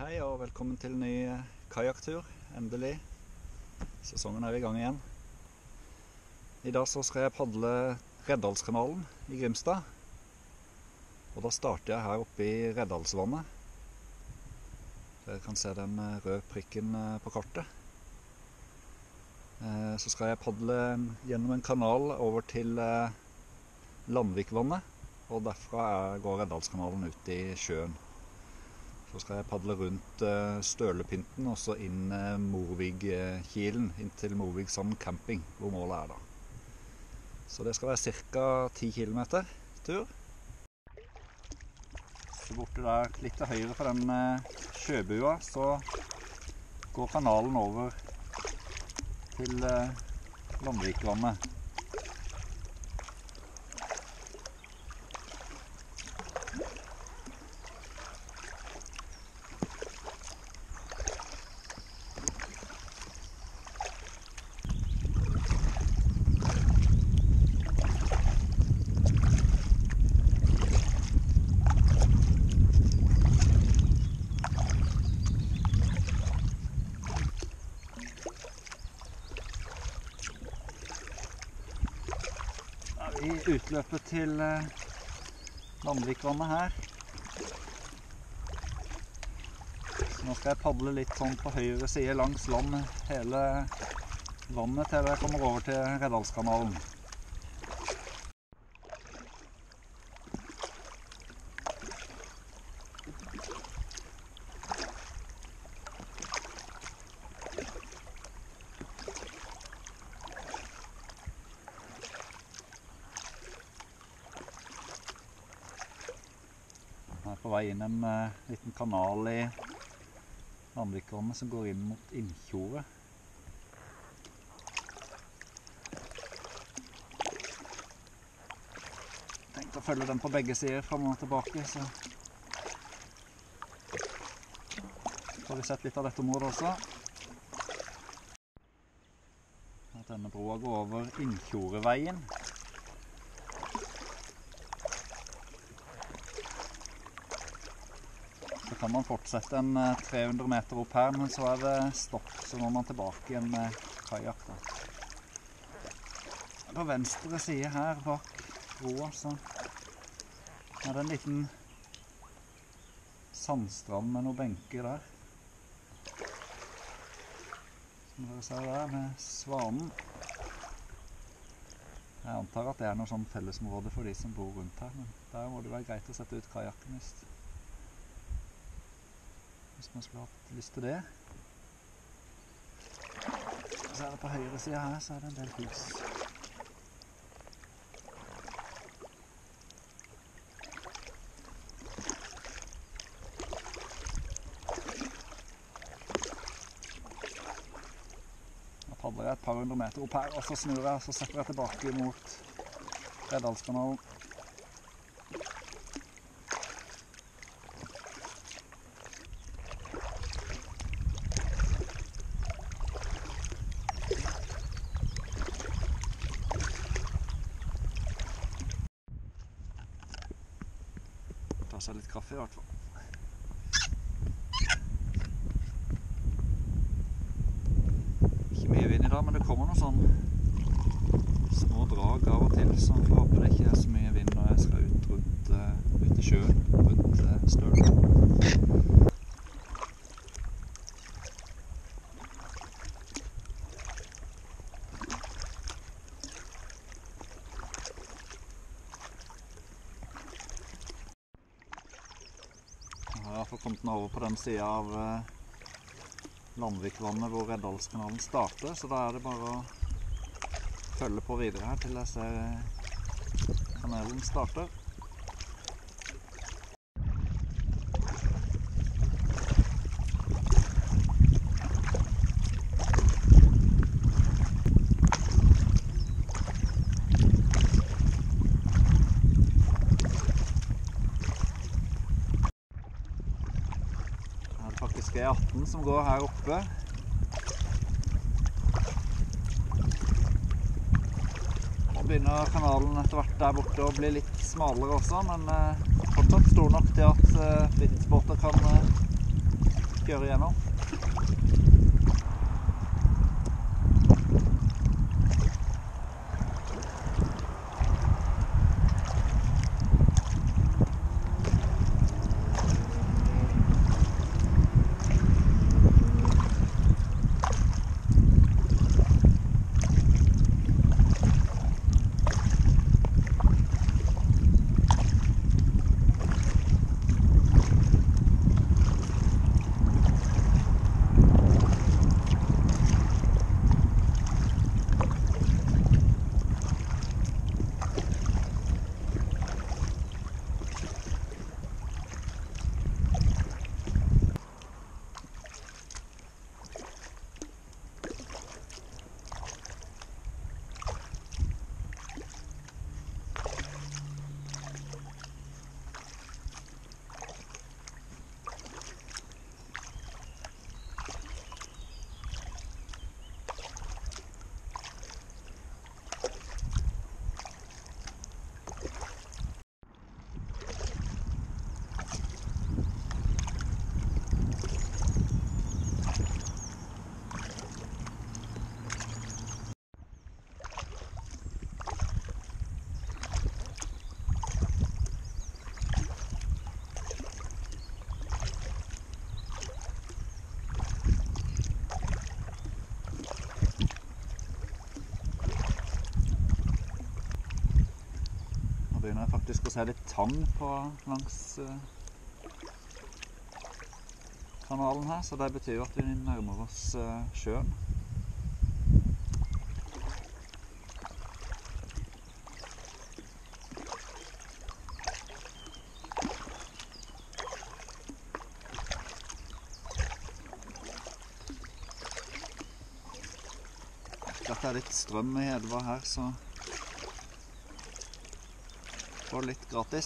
Hei og velkommen til en ny kajaktur. Endelig. Sesongen er i gang igjen. I dag så skal jeg padle Reddalskanalen i Grimstad. Og da starter jeg her oppe i Reddalsvannet. Dere kan se den røde prikken på kartet. Så skal jeg padle gjennom en kanal over til Landvikvannet. Og derfra går Reddalskanalen ut i sjøen. Så skal jeg padle rundt Stølepynten og så inn Morvigkilen, inn til Morvigsand camping, hvor målet er da. Så det skal være ca. 10 kilometer tur. Så borte der, litt til høyre for den sjøbua, så går kanalen over til Landvikvannet. I utløpet til Landvikvannet her. Så nå skal jeg padle litt sånn på høyre side langs land hele vannet til jeg kommer over til Reddalskanalen. Her er på vei inn en liten kanal i Landvikvannet som går inn mot Innkjore. Tenkte å følge den på begge sider frem og tilbake, så får vi sett litt av dette området også. At denne broa går over Innkjoreveien. Så kan man fortsette en 300 meter opp her, men så er det stopp, så må man tilbake igjen med kajak da. På venstre side her bak broa så er det en liten sandstrand med noen benker der. Som dere ser der med svanen. Jeg antar at det er noe sånn fellesområde for de som bor rundt her, men der må det være greit å sette ut kajakken hvis man skulle hatt lyst til det. Så er det på høyre siden her, så er det en del hus. Nå padler jeg et par hundre meter opp her, og så snur jeg, og så setter jeg tilbake mot Reddalskanalen. Ta seg litt kaffe i hvert fall. Ikke mye vind i dag, men det kommer noen sånn små drag av og til, så jeg håper det ikke er så mye vind når jeg skal ut i sjøen, rundt Stølen. Jeg har kommet den over på den siden av Landvikvannet hvor Reddalskanalen starter, så da er det bare å følge på videre her til jeg ser kanalen starter. Faktisk E18 som går her oppe. Nå begynner kanalen etter hvert der borte å bli litt smalere også, men fortsatt stor nok til at fritidsbåter kan kjøre gjennom. Nå begynner jeg faktisk å se litt tang langs kanalen her, så det betyr jo at vi nærmer oss sjøen. Dette er litt strøm i elva her, så får litt gratis.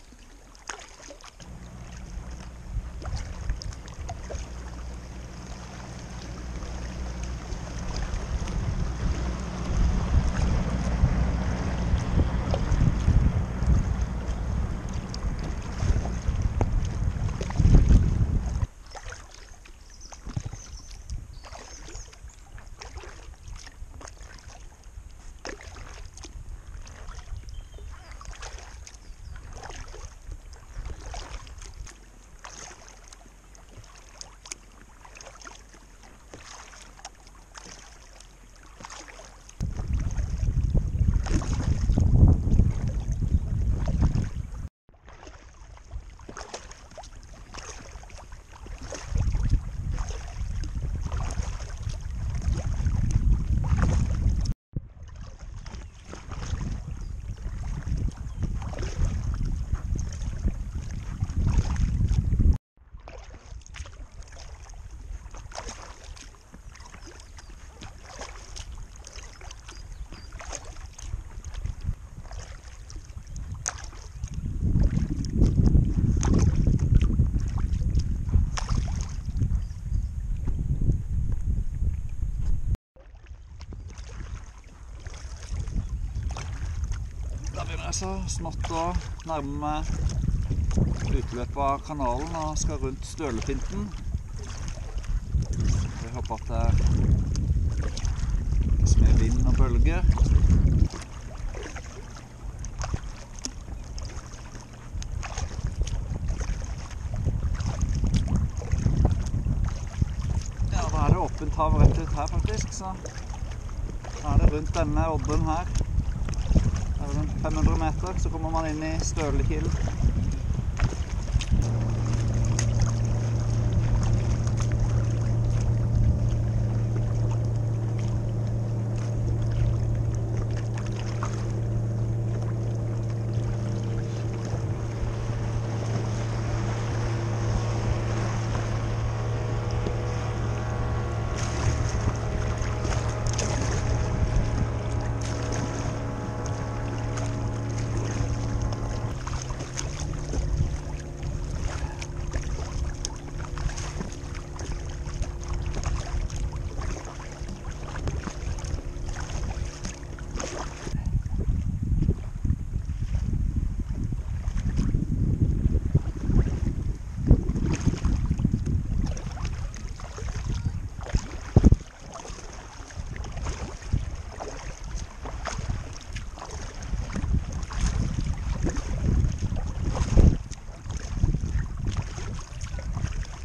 Da begynner jeg så smått å nærme meg utløpet av kanalen og skal rundt Stølepinten. Jeg håper at det er ikke så mye vind og bølger. Ja, da er det åpent hav rett ut her faktisk, så da er det rundt denne odden her. 500 meter, så kommer man inn i Stølekilen.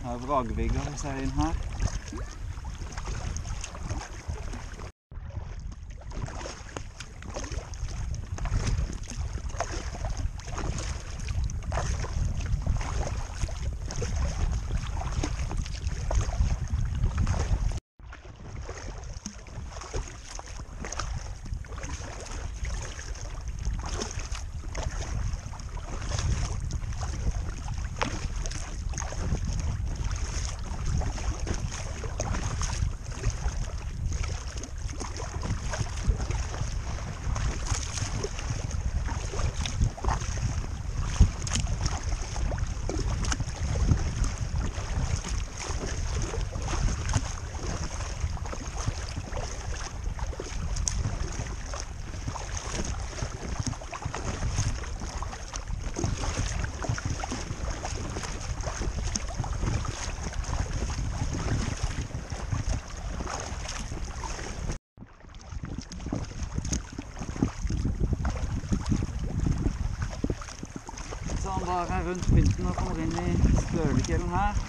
Her er vragvigger i serien her. Så han drar rundt pynten og kommer inn i Stølekjellen her.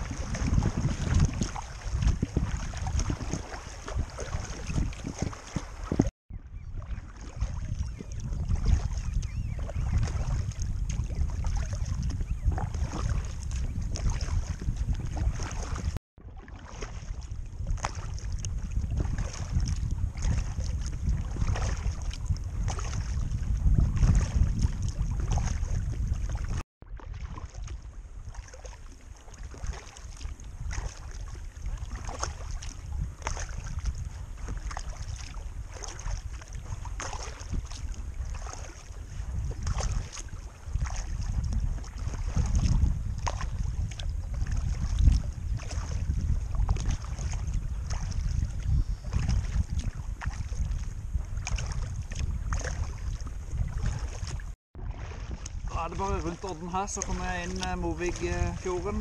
Da er det bare rundt Odden her, så kommer jeg inn Movigfjorden.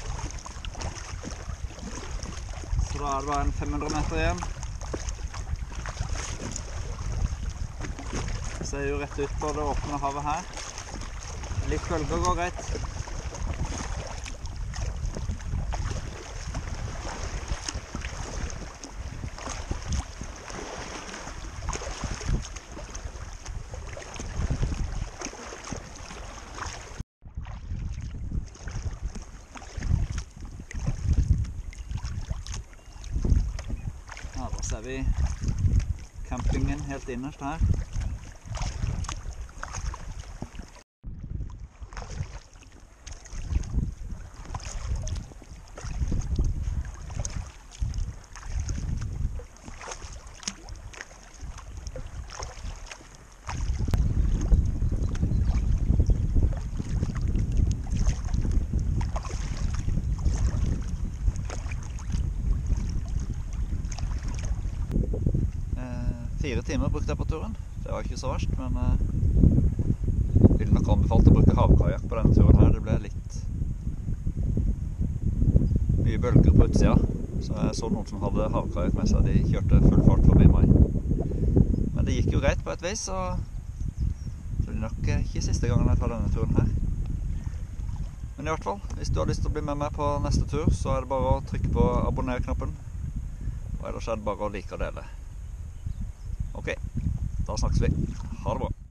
Så da er det bare en 500 meter igjen. Jeg ser jo rett ut på det åpne havet her. Litt bølger går greit. Ja, da ser vi campingen helt innerst her. Fire timer brukte jeg på turen. Det var ikke så verst, men ville nok anbefalt å bruke havkajak på denne turen her. Det ble litt mye bølger på utsida, så jeg så noen som hadde havkajak med seg. De kjørte full fart forbi meg. Men det gikk jo greit på et vis, så det blir nok ikke siste gangen jeg tar denne turen her. Men i hvert fall, hvis du har lyst til å bli med meg på neste tur, så er det bare å trykke på abonner-knappen. Og ellers er det bare å like og dele. Ok, da snakkes vi. Ha det bra.